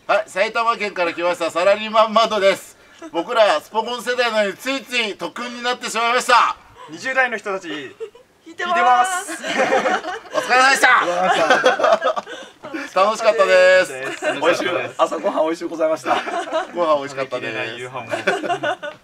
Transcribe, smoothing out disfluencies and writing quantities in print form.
はい、埼玉県から来ましたサラリーマンマドです。僕らスポコン世代なのについつい特訓になってしまいました。 20代の人たち聞いてます。 お疲れ様でした。楽しかったです。 美味しく朝ごはん美味しゅうございました。 ご飯美味しかったです。